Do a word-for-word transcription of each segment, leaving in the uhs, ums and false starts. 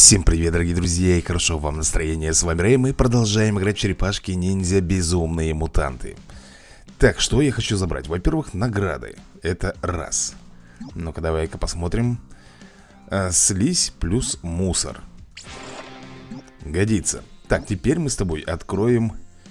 Всем привет, дорогие друзья, и хорошо вам настроение. С вами Рэй, мы продолжаем играть в черепашки-ниндзя Безумные Мутанты. Так, что я хочу забрать? Во-первых, награды. Это раз. Ну-ка, давай-ка посмотрим. а, Слизь плюс мусор. Годится. Так, теперь мы с тобой откроем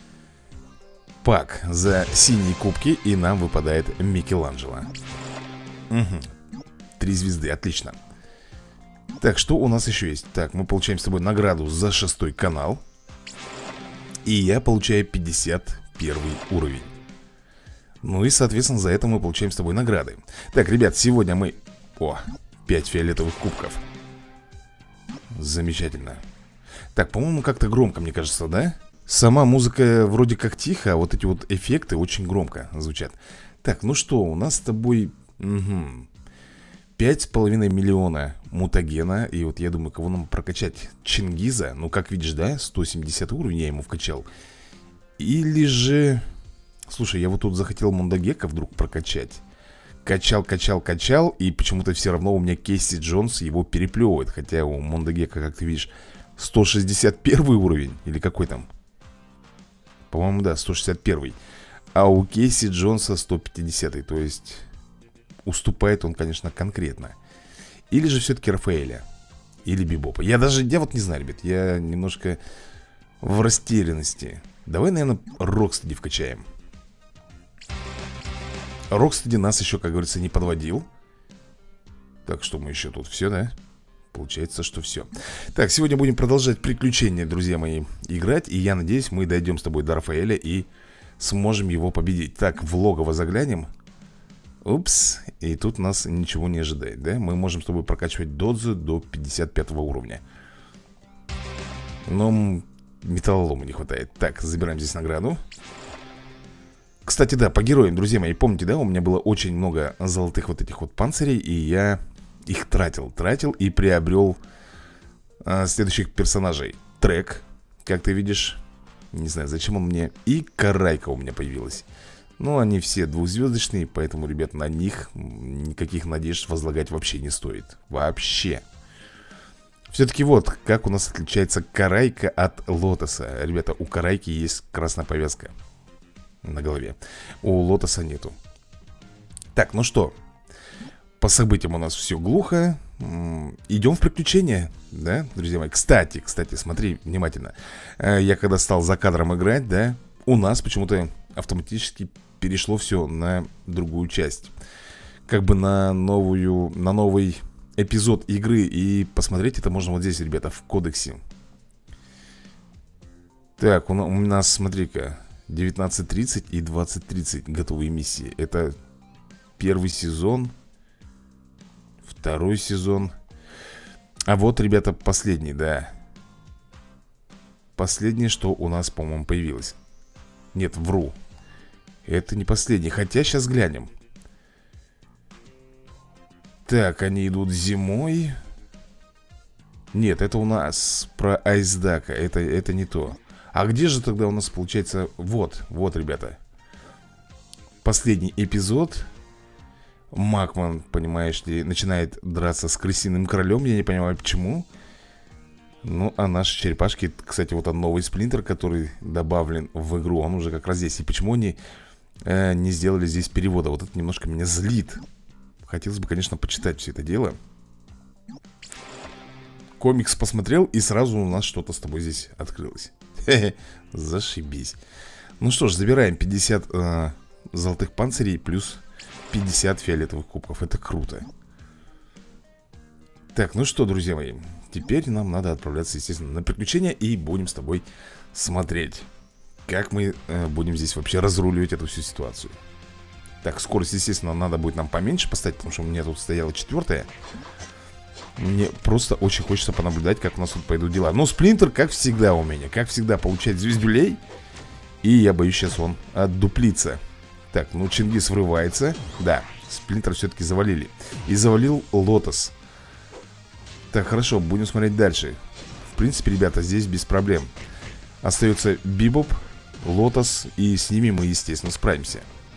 пак за синие кубки, и нам выпадает Микеланджело. Угу. Три звезды, отлично. Так, что у нас еще есть? Так, мы получаем с тобой награду за шестой канал. И я получаю пятьдесят первый уровень. Ну и, соответственно, за это мы получаем с тобой награды. Так, ребят, сегодня мы... О, пять фиолетовых кубков. Замечательно. Так, по-моему, как-то громко, мне кажется, да? Сама музыка вроде как тихо, а вот эти вот эффекты очень громко звучат. Так, ну что, у нас с тобой... Угу. Пять с половиной миллиона мутагена. И вот я думаю, кого нам прокачать? Чингиза. Ну, как видишь, да, сто семьдесят уровень я ему вкачал. Или же... Слушай, я вот тут захотел Мундагека вдруг прокачать. Качал, качал, качал. И почему-то все равно у меня Кейси Джонс его переплевывает. Хотя у Мундагека, как ты видишь, сто шестьдесят первый уровень. Или какой там? По-моему, да, сто шестьдесят первый. А у Кейси Джонса сто пятидесятый. То есть... Уступает он, конечно, конкретно. Или же все-таки Рафаэля. Или Бибопа. Я даже, я вот не знаю, ребят. Я немножко в растерянности. Давай, наверное, Рокстеди вкачаем. Рокстеди нас еще, как говорится, не подводил. Так, что мы еще тут? Все, да? Получается, что все. Так, сегодня будем продолжать приключения, друзья мои, играть. И я надеюсь, мы дойдем с тобой до Рафаэля и сможем его победить. Так, в логово заглянем. Упс, и тут нас ничего не ожидает, да? Мы можем с тобой прокачивать додзу до пятьдесят пятого уровня. Но металлолома не хватает. Так, забираем здесь награду. Кстати, да, по героям, друзья мои, помните, да? У меня было очень много золотых вот этих вот панцирей. И я их тратил, тратил и приобрел а, следующих персонажей. Трек, как ты видишь. Не знаю, зачем он мне. И Карайка у меня появилась. Ну, они все двухзвездочные, поэтому, ребят, на них никаких надежд возлагать вообще не стоит. Вообще. Все-таки вот, как у нас отличается Карайка от Лотоса. Ребята, у Карайки есть красная повязка на голове. У Лотоса нету. Так, ну что, по событиям у нас все глухо. Идем в приключения, да, друзья мои. Кстати, кстати, смотри внимательно. Я когда стал за кадром играть, да, у нас почему-то автоматически перешло все на другую часть. Как бы на новую, на новый эпизод игры. И посмотреть это можно вот здесь, ребята, в кодексе. Так, у нас, смотри-ка, девятнадцать тридцать и двадцать тридцать готовые миссии. Это первый сезон, второй сезон. А вот, ребята, последний, да. Последнее, что у нас, по-моему, появилось. Нет, вру. Это не последний. Хотя сейчас глянем. Так, они идут зимой. Нет, это у нас про Айсдака. Это, это не то. А где же тогда у нас получается... Вот, вот, ребята. Последний эпизод. Макман, понимаешь ли, начинает драться с крысиным королем. Я не понимаю, почему. Ну, а наши черепашки, кстати, вот он новый сплинтер, который добавлен в игру, он уже как раз здесь. И почему они э, не сделали здесь перевода? Вот это немножко меня злит. Хотелось бы, конечно, почитать все это дело. Комикс посмотрел, и сразу у нас что-то с тобой здесь открылось. Хе-хе, зашибись. Ну что ж, забираем пятьдесят э, золотых панцирей плюс пятьдесят фиолетовых кубков. Это круто. Так, ну что, друзья мои, теперь нам надо отправляться, естественно, на приключения. И будем с тобой смотреть, как мы э, будем здесь вообще разруливать эту всю ситуацию. Так, скорость, естественно, надо будет нам поменьше поставить, потому что у меня тут стояла четвертая. Мне просто очень хочется понаблюдать, как у нас тут пойдут дела. Но Сплинтер, как всегда у меня, как всегда, получает звездюлей. И я боюсь, сейчас он отдуплится. Так, ну Чингис врывается. Да, Сплинтер все-таки завалили. И завалил Лотос. Так, хорошо, будем смотреть дальше. В принципе, ребята, здесь без проблем. Остается Бибоп, Лотос, и с ними мы, естественно, справимся.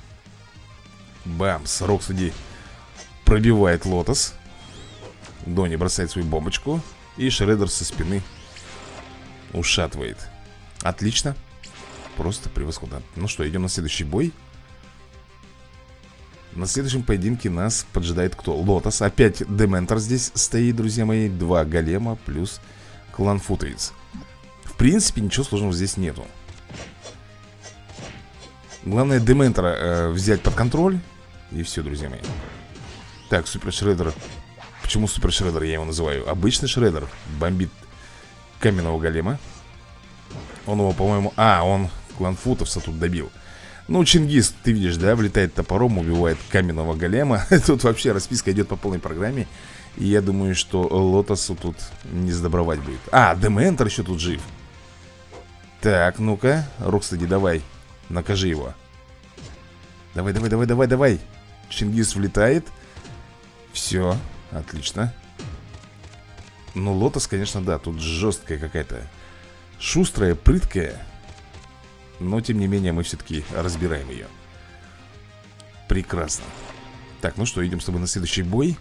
Бамс, Рокстеди пробивает Лотос. Донни бросает свою бомбочку. И Шреддер со спины ушатывает. Отлично. Просто превосходно. Ну что, идем на следующий бой. На следующем поединке нас поджидает кто? Лотос. Опять Дементор здесь стоит, друзья мои. Два голема плюс клан Футейц. В принципе, ничего сложного здесь нету. Главное Дементора э, взять под контроль. И все, друзья мои. Так, Супер Шреддер. Почему Супер Шреддер я его называю? Обычный Шреддер бомбит каменного голема. Он его, по-моему... А, он клан Футовца тут добил. Ну, Чингис, ты видишь, да, влетает топором, убивает каменного голема. Тут вообще расписка идет по полной программе. И я думаю, что Лотосу тут не сдобровать будет. А, Дементор еще тут жив. Так, ну-ка, Рокстеди, давай, накажи его. Давай, давай, давай, давай, давай. Чингис влетает. Все, отлично. Ну, Лотос, конечно, да, тут жесткая какая-то. Шустрая, прыткая. Но, тем не менее, мы все-таки разбираем ее. Прекрасно. Так, ну что, идем с тобой на следующий бой.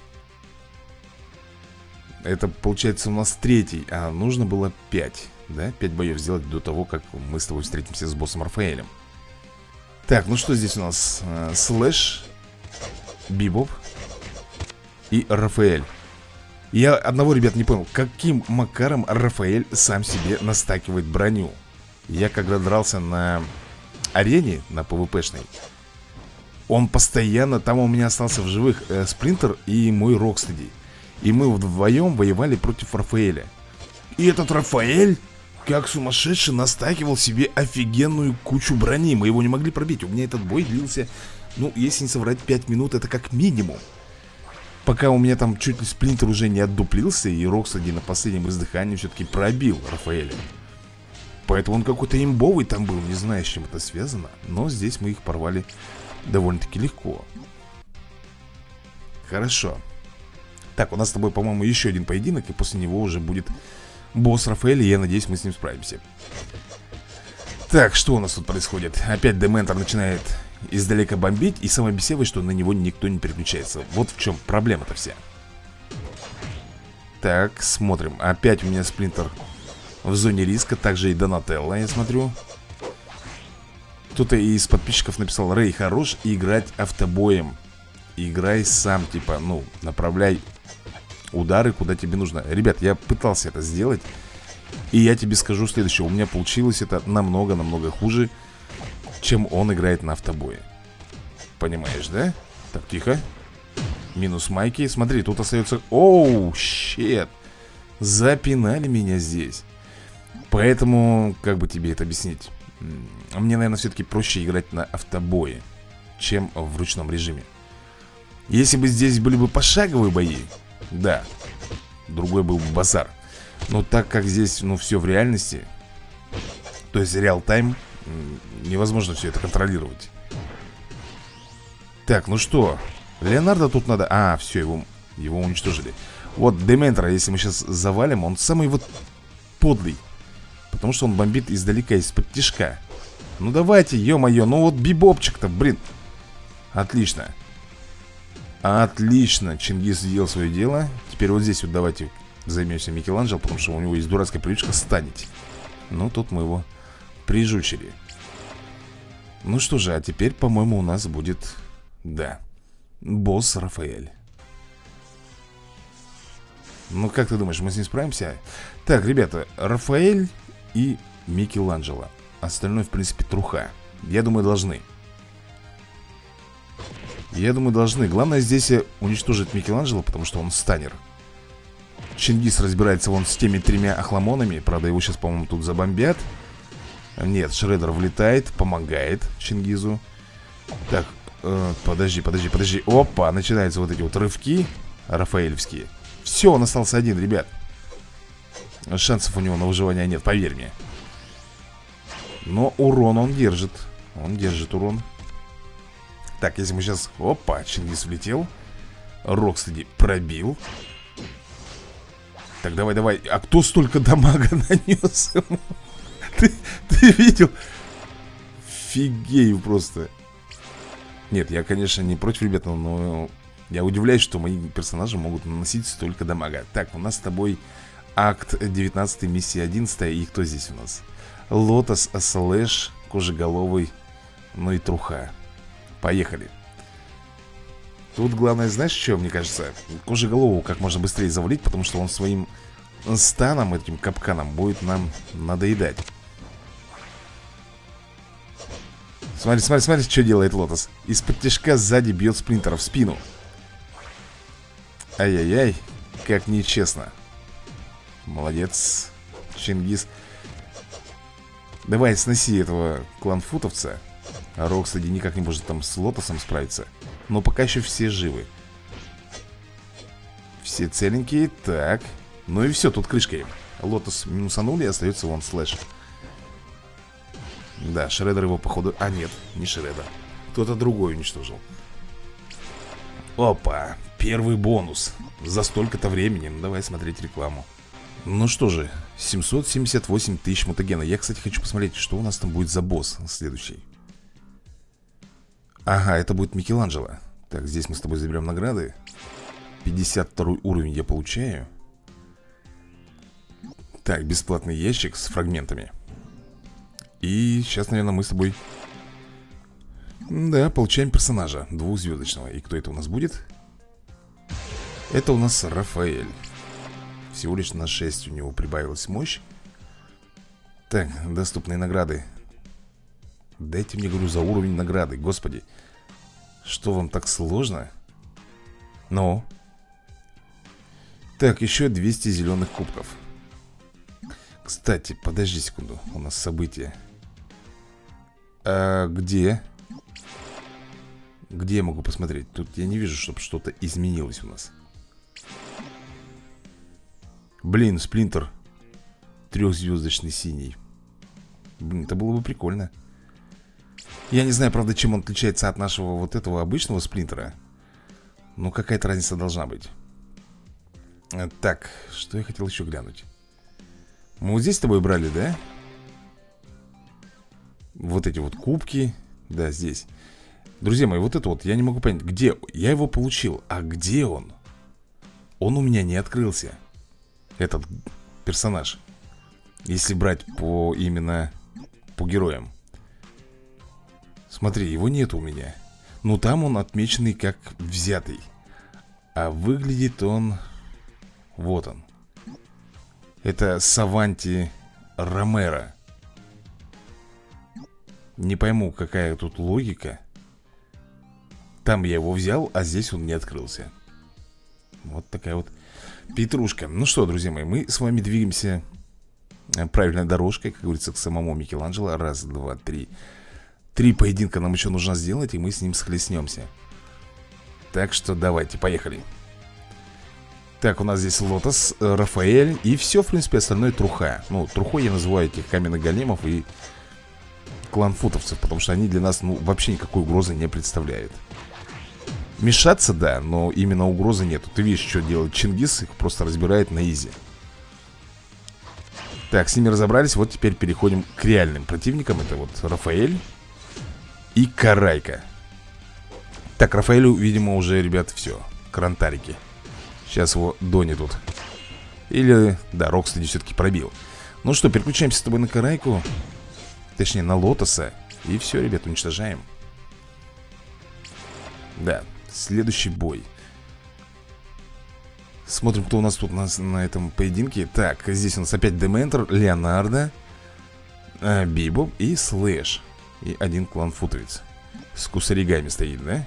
Это, получается, у нас третий. А нужно было пять. Да, пять боев сделать до того, как мы с тобой встретимся с боссом Рафаэлем. Так, ну что здесь у нас? А, Слэш, Бибоп и Рафаэль. Я одного, ребят, не понял. Каким макаром Рафаэль сам себе настакивает броню? Я когда дрался на арене, на пэ вэ пэ-шной, он постоянно, там у меня остался в живых э, Сплинтер и мой Рокстеди. И мы вдвоем воевали против Рафаэля. И этот Рафаэль, как сумасшедший, настакивал себе офигенную кучу брони. Мы его не могли пробить. У меня этот бой длился, ну, если не соврать, пять минут, это как минимум. Пока у меня там чуть ли Сплинтер уже не отдуплился, и Рокстеди на последнем издыхании все-таки пробил Рафаэля. Поэтому он какой-то имбовый там был, не знаю, с чем это связано. Но здесь мы их порвали довольно-таки легко. Хорошо. Так, у нас с тобой, по-моему, еще один поединок, и после него уже будет босс Рафаэль, и я надеюсь, мы с ним справимся. Так, что у нас тут происходит? Опять Дементор начинает издалека бомбить, и самое бесевое, что на него никто не переключается. Вот в чем проблема-то вся. Так, смотрим. Опять у меня Сплинтер в зоне риска, также и Донателло, я смотрю. Кто-то из подписчиков написал: Рэй, хорош играть автобоем. Играй сам, типа, ну, направляй удары куда тебе нужно. Ребят, я пытался это сделать, и я тебе скажу следующее. У меня получилось это намного-намного хуже, чем он играет на автобое. Понимаешь, да? Так, тихо. Минус Майки. Смотри, тут остается... Оу, щет. Запинали меня здесь. Поэтому, как бы тебе это объяснить? Мне, наверное, все-таки проще играть на автобое, чем в ручном режиме. Если бы здесь были бы пошаговые бои, да, другой был бы базар. Но так как здесь, ну, все в реальности, то есть реал-тайм, невозможно все это контролировать. Так, ну что, Леонардо тут надо... А, все, его, его уничтожили. Вот Дементора, если мы сейчас завалим, он самый вот подлый, потому что он бомбит издалека, из-под тишка. Ну давайте, ё-моё, ну вот Бибопчик-то, блин. Отлично. Отлично, Чингис сделал свое дело. Теперь вот здесь вот давайте займемся Микеланджело, потому что у него есть дурацкая привычка станить. Ну, тут мы его прижучили. Ну что же, а теперь, по-моему, у нас будет... Да, босс Рафаэль. Ну, как ты думаешь, мы с ним справимся? Так, ребята, Рафаэль и Микеланджело. Остальное, в принципе, труха. Я думаю, должны. Я думаю, должны. Главное здесь уничтожить Микеланджело, потому что он станер. Чингис разбирается вон с теми тремя охламонами. Правда, его сейчас, по-моему, тут забомбят. Нет, Шреддер влетает, помогает Чингизу. Так, э, подожди, подожди, подожди. Опа, начинаются вот эти вот рывки рафаэлевские. Все, он остался один, ребят. Шансов у него на выживание нет, поверь мне. Но урон он держит. Он держит урон. Так, если мы сейчас... Опа, Чингис влетел. Рокстеди пробил. Так, давай, давай. А кто столько дамага нанес ему? Ты, ты видел? Фигею просто. Нет, я, конечно, не против, ребята, но я удивляюсь, что мои персонажи могут наносить столько дамага. Так, у нас с тобой Акт девятнадцатый, миссия одиннадцатая. И кто здесь у нас? Лотос, Слэш, Кожеголовый, ну и Труха. Поехали. Тут главное, знаешь, что, мне кажется? Кожеголову как можно быстрее завалить, потому что он своим станом, этим капканом, будет нам надоедать. Смотри, смотри, смотри, что делает Лотос. Из-под тяжка сзади бьет Сплинтера в спину. Ай-яй-яй, как нечестно. Молодец, Чингис. Давай, сноси этого кланфутовца. А Рокстеди никак не может там с Лотосом справиться. Но пока еще все живы. Все целенькие, так. Ну и все, тут крышка им. Лотос минусанули, остается вон Слэш. Да, Шреддер его походу... А нет, не Шреддер. Кто-то другой уничтожил. Опа, первый бонус. За столько-то времени, ну давай смотреть рекламу. Ну что же, семьсот семьдесят восемь тысяч мутагена. Я, кстати, хочу посмотреть, что у нас там будет за босс следующий. Ага, это будет Микеланджело. Так, здесь мы с тобой заберем награды. пятьдесят второй уровень я получаю. Так, бесплатный ящик с фрагментами. И сейчас, наверное, мы с тобой... Да, получаем персонажа двухзвездочного. И кто это у нас будет? Это у нас Рафаэль. Всего лишь на шесть у него прибавилась мощь. Так, доступные награды. Дайте мне, говорю, за уровень награды. Господи, что вам так сложно? Ну. Так, еще двести зеленых кубков. Кстати, подожди секунду. У нас событие. А где? Где я могу посмотреть? Тут я не вижу, чтобы что-то изменилось у нас. Блин, Сплинтер трехзвездочный синий. Блин, это было бы прикольно. Я не знаю, правда, чем он отличается от нашего вот этого обычного Сплинтера. Но какая-то разница должна быть. Так, что я хотел еще глянуть. Мы вот здесь с тобой брали, да? Вот эти вот кубки. Да, здесь. Друзья мои, вот это вот, я не могу понять, где... Я его получил, а где он? Он у меня не открылся. Этот персонаж. Если брать по именно... По героям. Смотри, его нет у меня. Ну, там он отмеченный как взятый. А выглядит он... Вот он. Это Саванти Ромеро. Не пойму, какая тут логика. Там я его взял, а здесь он не открылся. Вот такая вот петрушка. Ну что, друзья мои, мы с вами двигаемся правильной дорожкой, как говорится, к самому Микеланджело. Раз, два, три. Три поединка нам еще нужно сделать, и мы с ним схлестнемся. Так что давайте, поехали. Так, у нас здесь Лотос, Рафаэль. И все, в принципе, остальное Труха. Ну, Трухой я называю этих каменных големов и кланфутовцев, потому что они для нас, ну, вообще никакой угрозы не представляют. Мешаться, да, но именно угрозы нету. Ты видишь, что делает Чингис, их просто разбирает на изи. Так, с ними разобрались, вот теперь переходим к реальным противникам. Это вот Рафаэль и Карайка. Так, Рафаэлю, видимо, уже, ребят, все, крантарики. Сейчас его Дони тут. Или, да, Рокстеди все-таки пробил. Ну что, переключаемся с тобой на Карайку. Точнее, на Лотоса. И все, ребят, уничтожаем. Да, следующий бой. Смотрим, кто у нас тут на, на этом поединке. Так, здесь у нас опять Дементор, Леонардо, э, Бибоп и Слэш. И один кланфутовец. С кусаригами стоит, да?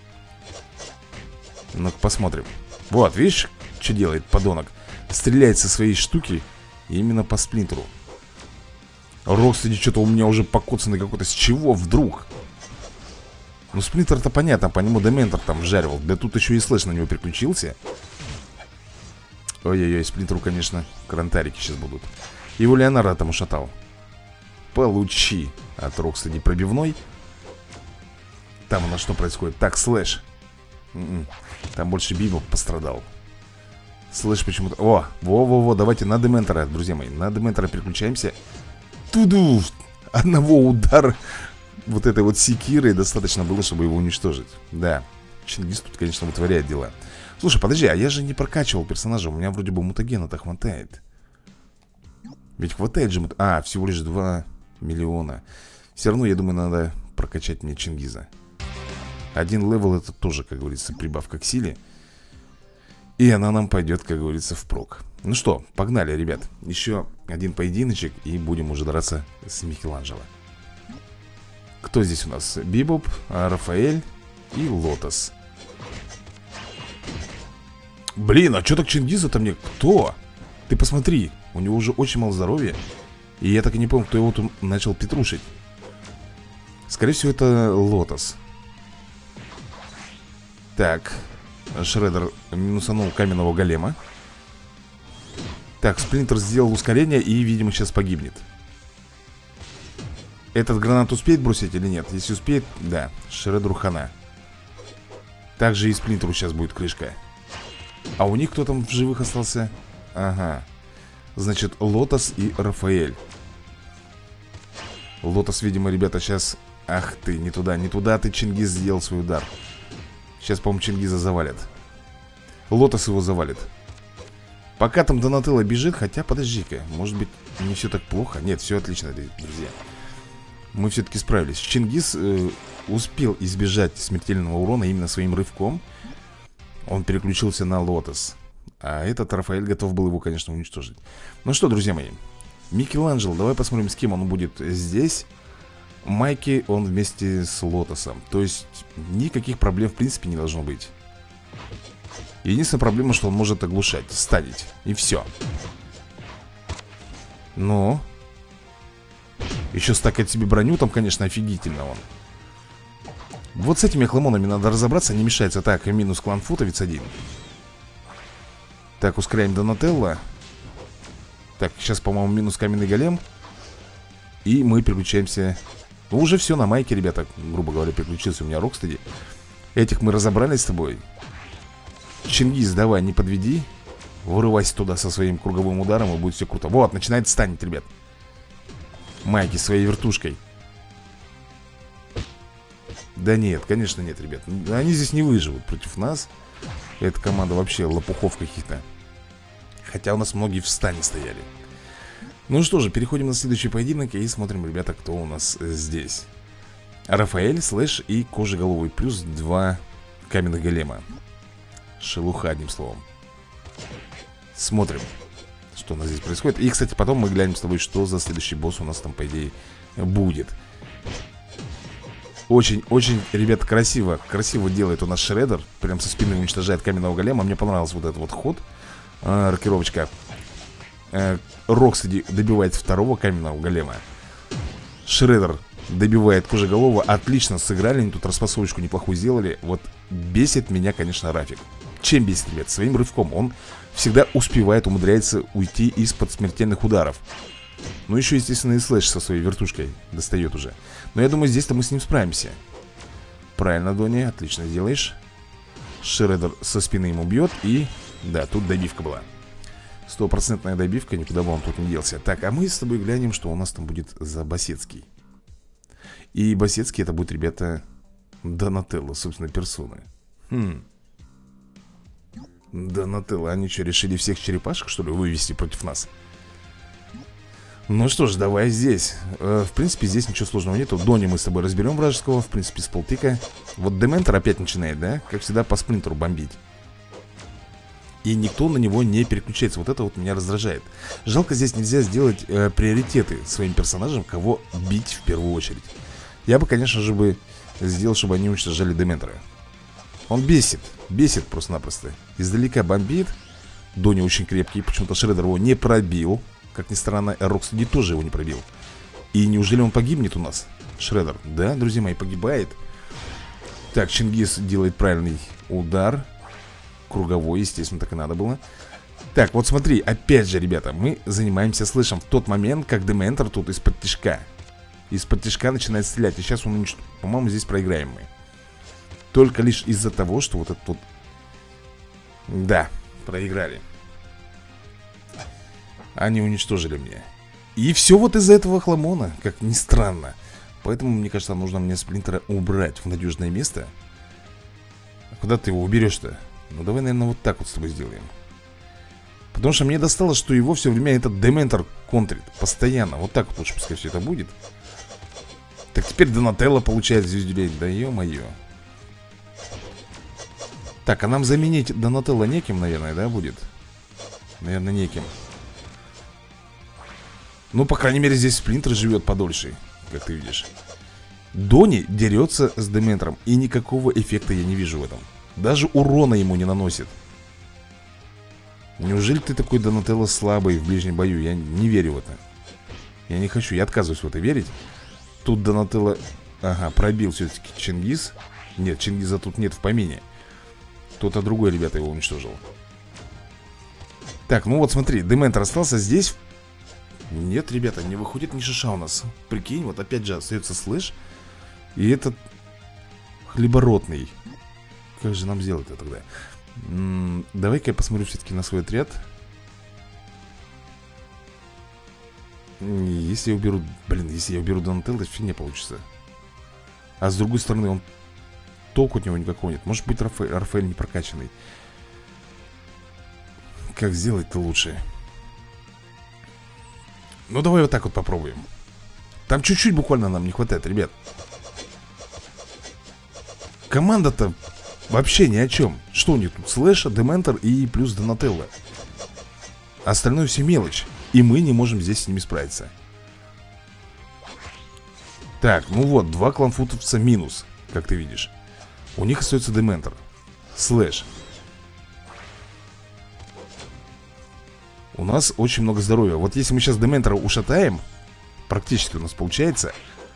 Ну-ка посмотрим. Вот, видишь, что делает подонок? Стреляет со своей штуки именно по Сплинтеру. Рокстеди что-то у меня уже покоцанный какой-то. С чего вдруг? Ну, Сплинтер-то понятно, по нему Дементор там вжаривал. Да тут еще и Слэш на него переключился. Ой-ой-ой, Сплинтеру, конечно, крантарики сейчас будут. Его Леонардо там ушатал. Получи от Рокстеди пробивной. Там у нас что происходит? Так, Слэш. М-м. Там больше Бибоп пострадал. Слэш почему-то... О, во-во-во, давайте на Дементора, друзья мои. На Дементора переключаемся. Туду! Одного удара вот этой вот секирой достаточно было, чтобы его уничтожить. Да, Чингис тут, конечно, вытворяет дела. Слушай, подожди, а я же не прокачивал персонажа. У меня вроде бы мутагена-то хватает. Ведь хватает же... А, всего лишь два миллиона. Все равно, я думаю, надо прокачать мне Чингиза. Один левел это тоже, как говорится, прибавка к силе. И она нам пойдет, как говорится, впрок. Ну что, погнали, ребят. Еще один поединочек и будем уже драться с Микеланджело. Кто здесь у нас? Бибоп, Рафаэль и Лотос. Блин, а что так Чингиза-то мне? Кто? Ты посмотри, у него уже очень мало здоровья. И я так и не помню, кто его тут начал петрушить. Скорее всего, это Лотос. Так, Шреддер минусанул каменного голема. Так, Сплинтер сделал ускорение и, видимо, сейчас погибнет. Этот гранат успеет бросить или нет? Если успеет, да, Шреддеру хана. Также и Сплинтеру сейчас будет крышка. А у них кто там в живых остался? Ага. Значит, Лотос и Рафаэль. Лотос, видимо, ребята, сейчас... Ах ты, не туда, не туда ты, Чингиз, сделал свой удар. Сейчас, по-моему, Чингиза завалят. Лотос его завалит. Пока там Донателло бежит, хотя, подожди-ка, может быть, не все так плохо. Нет, все отлично, друзья. Мы все-таки справились. Чингиз э, успел избежать смертельного урона именно своим рывком. Он переключился на Лотос. А этот Рафаэль готов был его, конечно, уничтожить. Ну что, друзья мои, Микеланджело, давай посмотрим, с кем он будет здесь. Майки он вместе с Лотосом. То есть никаких проблем в принципе не должно быть. Единственная проблема, что он может оглушать, станить. И все. Но еще стакать себе броню, там, конечно, офигительно он. Вот с этими хламонами надо разобраться, не мешается. Так, минус клан Футовец один. Так, ускоряем Донателло. Так, сейчас, по-моему, минус каменный голем. И мы переключаемся. Ну, уже все на майке, ребята, грубо говоря, переключился у меня Рокстеди. Этих мы разобрались с тобой. Чингиз, давай, не подведи. Вырывайся туда со своим круговым ударом, и будет все круто. Вот, начинает станить, ребят. Майки своей вертушкой. Да нет, конечно нет, ребят. Они здесь не выживут против нас. Эта команда вообще лопухов каких-то. Хотя у нас многие в стане стояли. Ну что же, переходим на следующий поединок и смотрим, ребята, кто у нас здесь. Рафаэль, Слэш и Кожеголовый. Плюс два каменных голема. Шелуха, одним словом. Смотрим, что у нас здесь происходит. И, кстати, потом мы глянем с тобой, что за следующий босс у нас там, по идее, будет. Очень-очень, ребят, красиво. Красиво делает у нас Шреддер. Прям со спины уничтожает каменного голема. Мне понравился вот этот вот ход. а, Рокировочка. а, Рокстеди добивает второго каменного голема. Шреддер добивает Кожеголового. Отлично сыграли, они тут распасовочку неплохую сделали. Вот бесит меня, конечно, Рафик. Чем бесит, ребят? Своим рывком. Он всегда успевает, умудряется уйти из-под смертельных ударов. Ну, еще, естественно, и Слэш со своей вертушкой достает уже. Но я думаю, здесь-то мы с ним справимся. Правильно, Донни, отлично делаешь. Шреддер со спины ему бьет. И, да, тут добивка была. Стопроцентная добивка, никуда бы он тут не делся. Так, а мы с тобой глянем, что у нас там будет за Басецкий. И Басецкий это будет, ребята, Донателло, собственно, персоны. Хм. Донателло, они что, решили всех черепашек, что ли, вывести против нас? Ну что ж, давай здесь. э, В принципе, здесь ничего сложного нету. Донни мы с тобой разберем вражеского. В принципе, с полтыка. Вот Дементор опять начинает, да? Как всегда, по Сплинтеру бомбить. И никто на него не переключается. Вот это вот меня раздражает. Жалко, здесь нельзя сделать э, приоритеты своим персонажам, кого бить в первую очередь. Я бы, конечно же, бы сделал, чтобы они уничтожали Дементора. Он бесит, бесит просто-напросто. Издалека бомбит. Донни очень крепкий, почему-то Шреддер его не пробил. Как ни странно, Рокстеди тоже его не пробил. И неужели он погибнет у нас, Шреддер? Да, друзья мои, погибает. Так, Чингиз делает правильный удар. Круговой, естественно, так и надо было. Так, вот смотри, опять же, ребята, мы занимаемся Слэшем в тот момент, как Дементор тут из-под тишка. Из-под тишка начинает стрелять. И сейчас он, по-моему, здесь проиграем мы. Только лишь из-за того, что вот этот вот... Да, проиграли. Они уничтожили меня. И все вот из-за этого хламона, как ни странно. Поэтому, мне кажется, нужно мне Сплинтера убрать в надежное место. А куда ты его уберешь-то? Ну, давай, наверное, вот так вот с тобой сделаем. Потому что мне досталось, что его все время этот Дементор контрит. Постоянно. Вот так вот лучше пускай все это будет. Так теперь Донателло получает звездюлей. Да ё-моё. Так, а нам заменить Донателло неким, наверное, да, будет? Наверное, неким. Ну, по крайней мере, здесь Сплинтер живет подольше, как ты видишь. Дони дерется с Дементором, и никакого эффекта я не вижу в этом. Даже урона ему не наносит. Неужели ты такой, Донателло, слабый в ближнем бою? Я не верю в это. Я не хочу, я отказываюсь в это верить. Тут Донателло, ага, пробил все-таки Чингис. Нет, Чингиза тут нет в помине. Кто-то другой, ребята, его уничтожил. Так, ну вот смотри, Дементор остался здесь. Нет, ребята, не выходит ни шиша у нас. Прикинь, вот опять же остается слэш. И этот хлеборотный. Как же нам сделать это тогда? М-м, давай-ка я посмотрю все-таки на свой отряд. Если я уберу... Блин, если я уберу Донателло, фигня получится. А с другой стороны, он... толку от него никакого нет. Может быть, Рафаэль, Рафаэль не прокачанный. Как сделать-то лучше? Ну, давай вот так вот попробуем. Там чуть-чуть буквально нам не хватает, ребят. Команда-то вообще ни о чем. Что у них тут? Слэша, Дементор и плюс Донателло. Остальное все мелочь. И мы не можем здесь с ними справиться. Так, ну вот, два кланфутовца минус, как ты видишь. У них остается Дементор, Слэш. У нас очень много здоровья. Вот если мы сейчас Дементора ушатаем, практически у нас получается.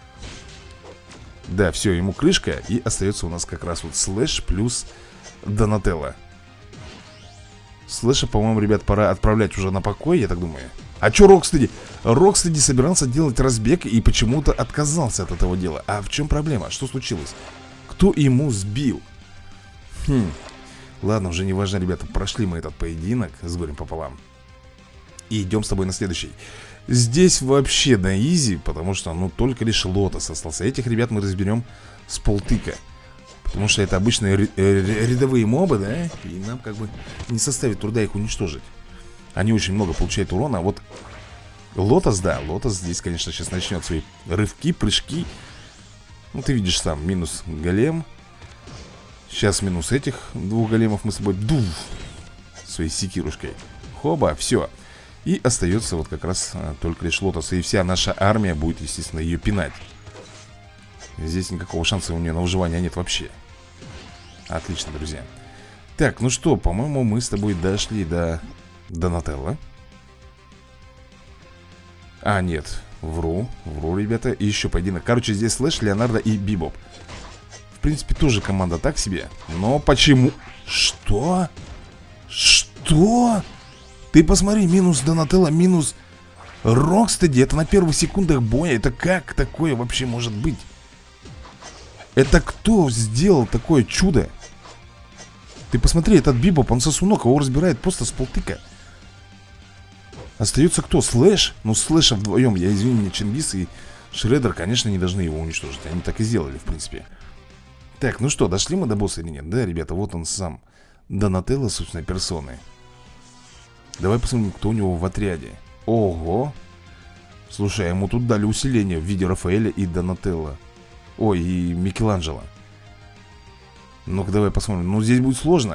Да, все, ему крышка. И остается у нас как раз вот Слэш плюс Донателло. Слэша, по-моему, ребят, пора отправлять уже на покой, я так думаю. А чё Рокстеди? Рокстеди собирался делать разбег и почему-то отказался от этого дела. А в чем проблема? Что случилось? Кто ему сбил? Хм. Ладно, уже не важно, ребята. Прошли мы этот поединок с горем пополам. И идем с тобой на следующий. Здесь вообще на изи, потому что, ну, только лишь Лотос остался. Этих ребят мы разберем с полтыка. Потому что это обычные рядовые мобы, да? И нам как бы не составит труда их уничтожить. Они очень много получают урона. А вот Лотос, да, Лотос здесь, конечно, сейчас начнет свои рывки, прыжки. Ну, ты видишь сам, минус голем. Сейчас минус этих двух големов мы с тобой дув своей секирушкой. Хоба, все. И остается вот как раз а, только лишь Лотос. И вся наша армия будет, естественно, ее пинать. Здесь никакого шанса у нее на выживание нет вообще. Отлично, друзья. Так, ну что, по-моему, мы с тобой дошли до Донателло. А, нет, вру, вру, ребята. И еще поединок. Короче, здесь Слэш, Леонардо и Бибоп. В принципе, тоже команда так себе. Но почему? Что? Что? Ты посмотри, минус Донателло, минус Рокстеди. Это на первых секундах боя. Это как такое вообще может быть? Это кто сделал такое чудо? Ты посмотри, этот Бибоп, он сосунок, его разбирает просто с полтыка. Остается кто? Слэш? Ну, Слэша вдвоем, я извини, меня Чингис и Шреддер, конечно, не должны его уничтожить. Они так и сделали, в принципе. Так, ну что, дошли мы до босса или нет? Да, ребята, вот он сам. Донателло, собственной персоны. Давай посмотрим, кто у него в отряде. Ого. Слушай, ему тут дали усиление в виде Рафаэля и Донателло. Ой, и Микеланджело. Ну-ка, давай посмотрим. Ну, здесь будет сложно.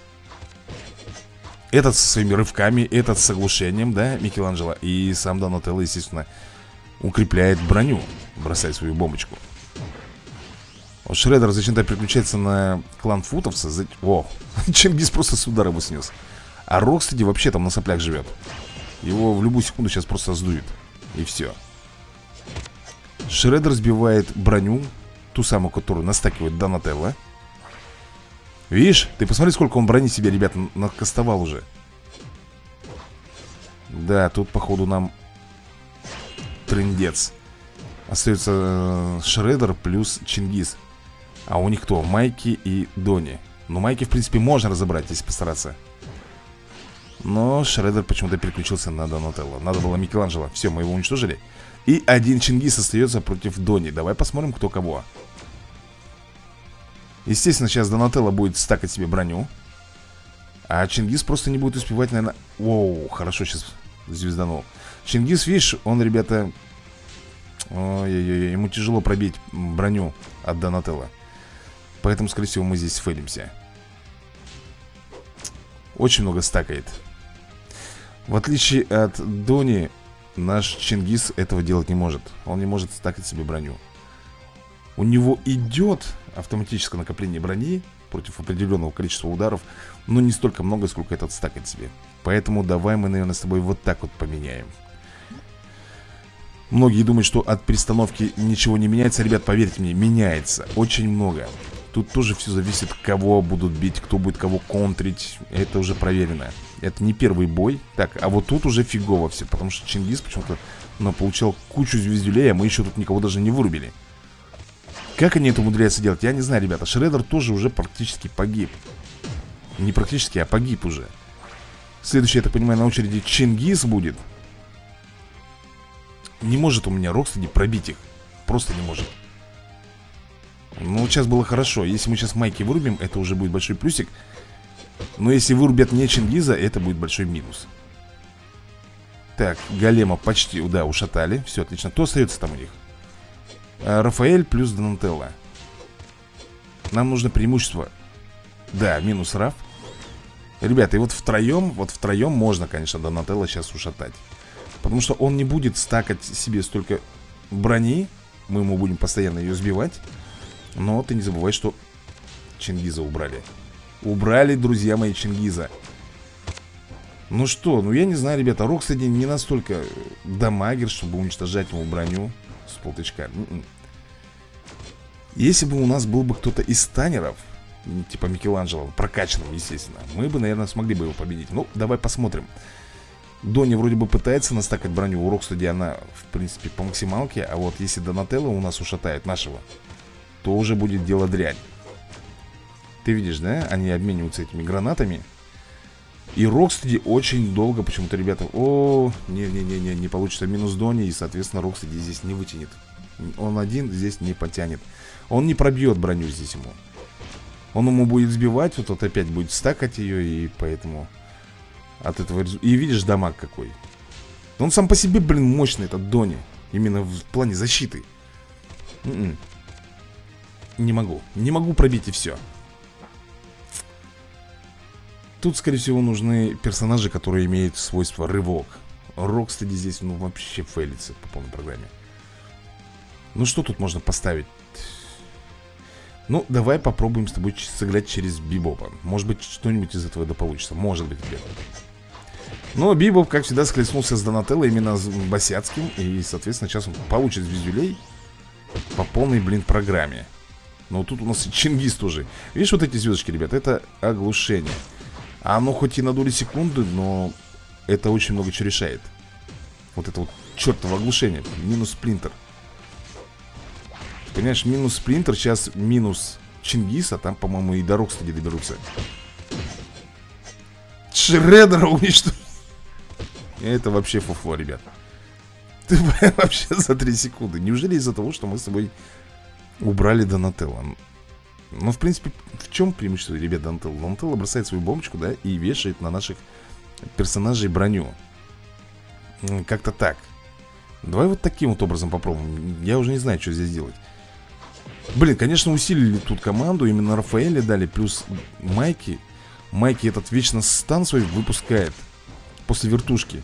Этот со своими рывками, этот с оглушением, да, Микеланджело. И сам Донателло, естественно, укрепляет броню. Бросает свою бомбочку. Вот Шреддер зачем-то переключается на клан Футовца. За... О, Чингис просто с удара его снес. А Рокстеди вообще там на соплях живет. Его в любую секунду сейчас просто сдует. И все. Шреддер сбивает броню, ту самую, которую настакивает Донателло. Видишь? Ты посмотри, сколько он брони себе, ребят, накастовал уже. Да, тут, походу, нам трындец. Остается э, Шреддер плюс Чингис. А у них кто? Майки и Дони. Ну, Майки, в принципе, можно разобрать, если постараться. Но Шреддер почему-то переключился на Донателло. Надо было Микеланджело. Все, мы его уничтожили. И один Чингис остается против Дони. Давай посмотрим, кто кого. Естественно, сейчас Донателло будет стакать себе броню. А Чингис просто не будет успевать, наверное. Воу, хорошо сейчас звезданул. Чингис, видишь, он, ребята, ой-ой-ой, ему тяжело пробить броню от Донателло. Поэтому, скорее всего, мы здесь фейлимся. Очень много стакает. В отличие от Дони, наш Чингис этого делать не может. Он не может стакать себе броню. У него идет автоматическое накопление брони против определенного количества ударов, но не столько много, сколько этот стакает себе. Поэтому давай мы, наверное, с тобой вот так вот поменяем. Многие думают, что от перестановки ничего не меняется. Ребят, поверьте мне, меняется очень много. Тут тоже все зависит, кого будут бить, кто будет кого контрить. Это уже проверено. Это не первый бой. Так, а вот тут уже фигово все, потому что Чингис почему-то, ну, получал кучу звездюлей, а мы еще тут никого даже не вырубили. Как они это умудряются делать, я не знаю, ребята. Шреддер тоже уже практически погиб. Не практически, а погиб уже. Следующий, я так понимаю, на очереди Чингис будет. Не может у меня Рокстеди пробить их. Просто не может. Ну, сейчас было хорошо. Если мы сейчас майки вырубим, это уже будет большой плюсик. Но если вырубят не Чингиза, это будет большой минус. Так, голема почти, да, ушатали. Все, отлично. Кто остается там у них? а, Рафаэль плюс Донателло. Нам нужно преимущество. Да, минус Раф. Ребята, и вот втроем, вот втроем можно, конечно, Донателло сейчас ушатать. Потому что он не будет стакать себе столько брони. Мы ему будем постоянно ее сбивать. Но ты не забывай, что Чингиза убрали. Убрали, друзья мои, Чингиза. Ну что, ну я не знаю, ребята. Рокстеди не настолько дамагер, чтобы уничтожать ему броню с полтычка. Если бы у нас был бы кто-то из станеров, типа Микеланджело, прокачанным, естественно, мы бы, наверное, смогли бы его победить. Ну, давай посмотрим. Дони вроде бы пытается настакать броню. У Рокстеди она, в принципе, по максималке. А вот если Донателло у нас ушатает нашего, то уже будет дело дрянь. Ты видишь, да? Они обмениваются этими гранатами. И Рокстеди очень долго почему-то, ребята. О, не-не-не, не получится минус Дони. И, соответственно, Рокстеди здесь не вытянет. Он один здесь не потянет. Он не пробьет броню здесь ему. Он ему будет сбивать. Вот, вот опять будет стакать ее. И поэтому от этого... И видишь, дамаг какой. Он сам по себе, блин, мощный, этот Дони. Именно в плане защиты. Н-н. Не могу, не могу пробить, и все. Тут, скорее всего, нужны персонажи, которые имеют свойство рывок. Рокстеди здесь, ну, вообще фейлится по полной программе. Ну, что тут можно поставить? Ну, давай попробуем с тобой сыграть через Бибопа. Может быть, что-нибудь из этого да получится. Может быть, ребята. Но Бибоп, как всегда, схлестнулся с Донателло, именно с Басяцким. И, соответственно, сейчас он получит звездюлей по полной, блин, программе. Но тут у нас и Чингис тоже. Видишь, вот эти звездочки, ребят, это оглушение. А оно хоть и на доли секунды, но это очень много чего решает. Вот это вот чертово оглушение. Минус сплинтер. Понимаешь, минус сплинтер, сейчас минус Чингис, а там, по-моему, и до Рокстеди доберутся. Шреддера уничтожил. Это вообще фуфло, ребят. Ты вообще за три секунды. Неужели из-за того, что мы с тобой убрали Донателло? Ну, в принципе, в чем преимущество, ребят, Донателло? Донателло бросает свою бомбочку, да, и вешает на наших персонажей броню. Как-то так. Давай вот таким вот образом попробуем. Я уже не знаю, что здесь делать. Блин, конечно, усилили тут команду. Именно Рафаэля дали, плюс Майки. Майки этот вечно стан свой выпускает после вертушки.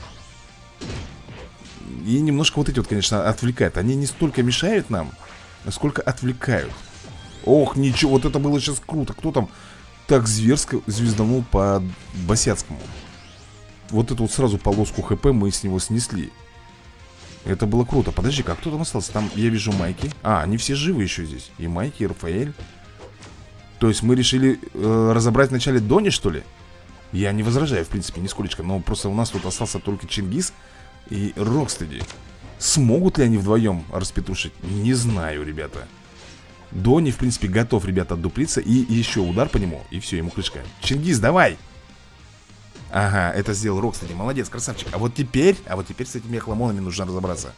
И немножко вот эти вот, конечно, отвлекают. Они не столько мешают нам, сколько отвлекают. Ох, ничего, вот это было сейчас круто. Кто там так зверско звезданул по Басяцкому? Вот эту вот сразу полоску ХП мы с него снесли. Это было круто. Подожди, как кто там остался? Там я вижу Майки. А, они все живы еще здесь. И Майки, и Рафаэль. То есть мы решили э, разобрать вначале Дони, что ли? Я не возражаю, в принципе, нисколечко. Но просто у нас тут остался только Чингис и Рокстеди. Смогут ли они вдвоем распетушить? Не знаю, ребята. Дони, в принципе, готов, ребята, отдуплиться. И еще удар по нему, и все, ему крышка. Чингис, давай! Ага, это сделал Рокстеди, молодец, красавчик. А вот теперь, а вот теперь с этими охламонами нужно разобраться.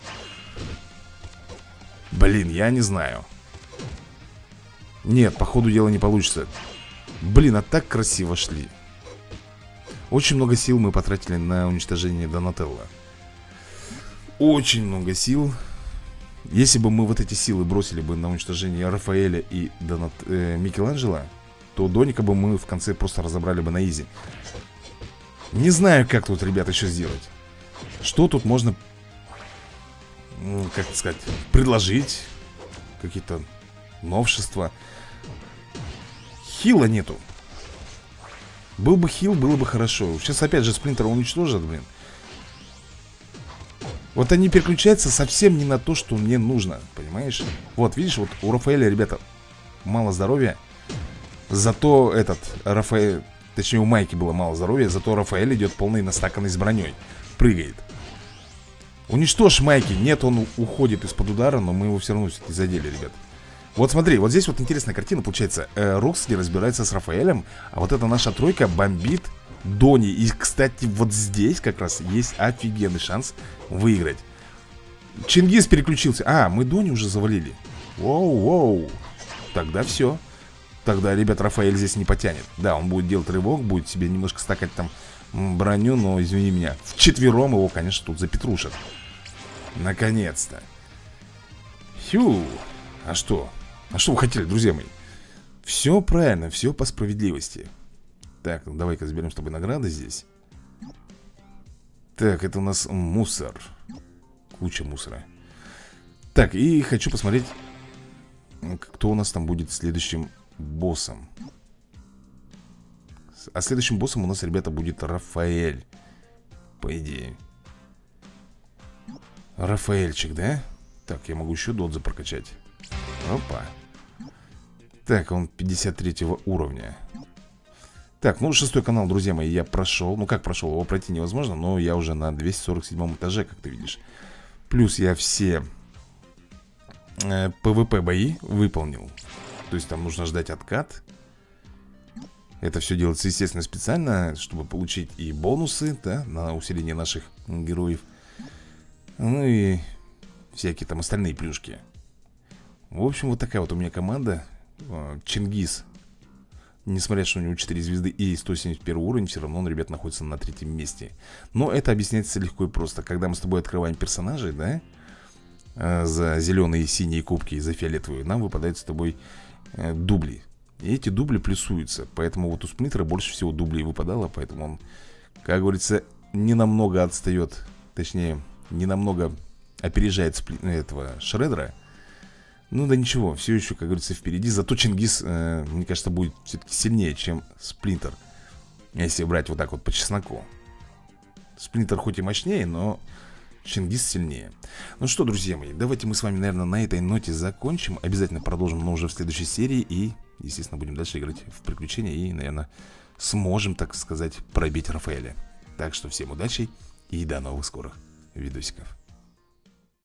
Блин, я не знаю. Нет, по ходу дела не получится. Блин, а так красиво шли. Очень много сил мы потратили на уничтожение Донателло. Очень много сил. Если бы мы вот эти силы бросили бы на уничтожение Рафаэля и Донат... э, Микеланджело, то Доника бы мы в конце просто разобрали бы на изи. Не знаю, как тут, ребята, еще сделать. Что тут можно, ну, как сказать, предложить? Какие-то новшества. Хила нету. Был бы хил, было бы хорошо. Сейчас опять же Сплинтера уничтожат, блин. Вот они переключаются совсем не на то, что мне нужно. Понимаешь? Вот, видишь, вот у Рафаэля, ребята, мало здоровья. Зато этот Рафаэль, точнее у Майки было мало здоровья. Зато Рафаэль идет полный настаканный с броней. Прыгает. Уничтожь Майки. Нет, он уходит из-под удара, но мы его все равно все-таки задели, ребят. Вот смотри, вот здесь вот интересная картина получается. э, Роксли разбирается с Рафаэлем, а вот эта наша тройка бомбит Дони. И, кстати, вот здесь как раз есть офигенный шанс выиграть. Чингис переключился. А, мы Дони уже завалили. Воу-воу. Тогда все. Тогда, ребят, Рафаэль здесь не потянет. Да, он будет делать рывок, будет себе немножко стакать там броню, но, извини меня, вчетвером его, конечно, тут запетрушат. Наконец-то. Хью. А что? А что вы хотели, друзья мои? Все правильно, все по справедливости. Так, ну давай-ка заберем с тобой награды здесь. Так, это у нас мусор. Куча мусора. Так, и хочу посмотреть, кто у нас там будет следующим боссом. А следующим боссом у нас, ребята, будет Рафаэль. По идее. Рафаэльчик, да? Так, я могу еще додза прокачать. Опа. Так, он пятьдесят третьего уровня. Так, ну шестой канал, друзья мои, я прошел. Ну как прошел, его пройти невозможно. Но я уже на двести сорок седьмом этаже, как ты видишь. Плюс я все э, пэ вэ пэ бои выполнил. То есть там нужно ждать откат. Это все делается, естественно, специально, чтобы получить и бонусы, да, на усиление наших героев. Ну и всякие там остальные плюшки. В общем, вот такая вот у меня команда. Чингис, несмотря что у него четыре звезды и сто семьдесят первый уровень, все равно он, ребят, находится на третьем месте. Но это объясняется легко и просто. Когда мы с тобой открываем персонажей, да, за зеленые и синие кубки и за фиолетовые, нам выпадают с тобой дубли. И эти дубли плюсуются. Поэтому вот у Сплинтера больше всего дублей выпадало. Поэтому он, как говорится, не намного отстает. Точнее, не намного опережает спли... этого Шреддера. Ну да ничего, все еще, как говорится, впереди. Зато Чингис, э, мне кажется, будет все-таки сильнее, чем Сплинтер. Если брать вот так вот по чесноку. Сплинтер хоть и мощнее, но Чингис сильнее. Ну что, друзья мои, давайте мы с вами, наверное, на этой ноте закончим. Обязательно продолжим, но уже в следующей серии. И, естественно, будем дальше играть в приключения. И, наверное, сможем, так сказать, пробить Рафаэля. Так что всем удачи и до новых скорых видосиков.